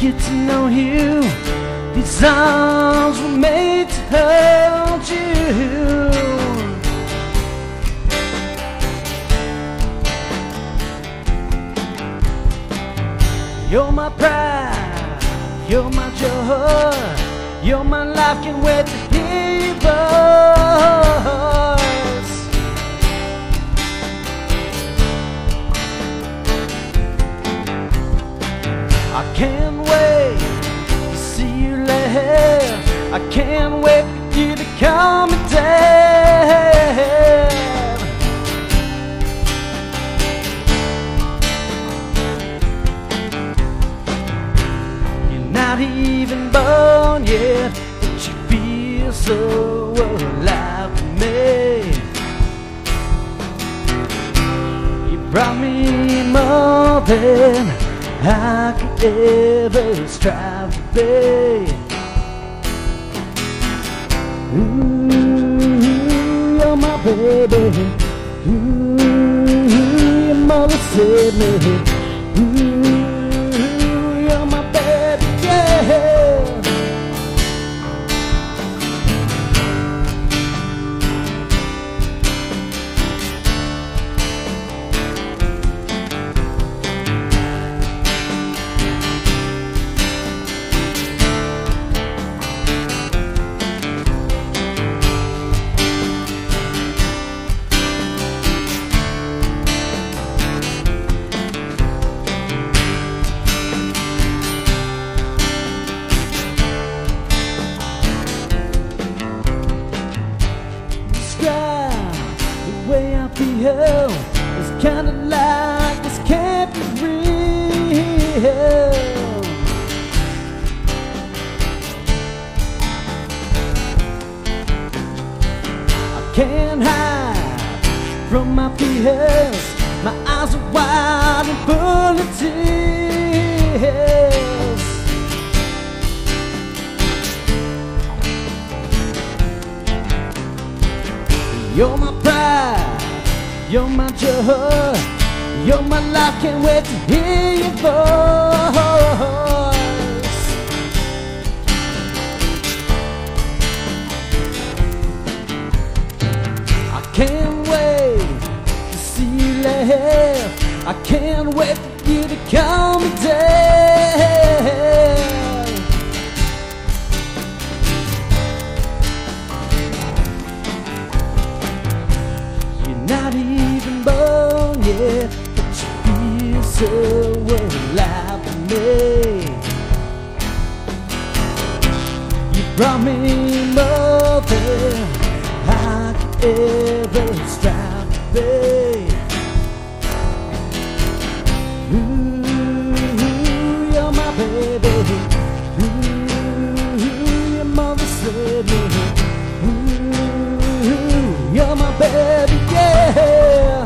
get to know you. These arms were made to hold you. You're my pride, you're my joy, you're my life, can't wait to hear your voice. I can't wait to see you laugh, I can't wait for you to call me dad. Not even born yet, but you feel so alive to me. You brought me more than I could ever strive to be. Ooh, you're my baby. Ooh, your mother said me. Ooh, you're my baby. The way I feel is kinda like this can't be real. I can't hide from my fears, my eyes are wide and full of tears. You're my pride, you're my joy, you're my life, can't wait to hear your voice. I can't wait to see you laugh, I can't wait for you to call me dad. Not even born yet, but you feel so alive to me. You brought me more than I could ever strive to be. Ooh, you're my baby. Ooh, your mother said me. Ooh, you're my baby. Yeah.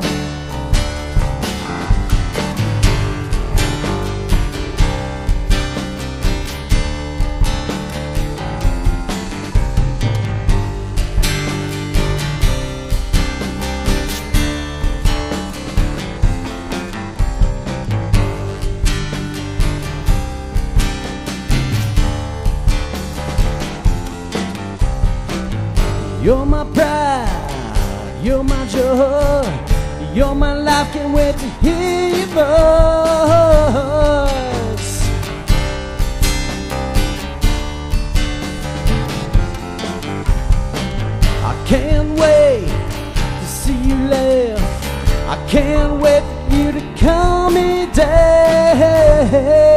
You're my pride, you're my joy, you're my life, can't wait to hear your voice. I can't wait to see you laugh, I can't wait for you to call me dad.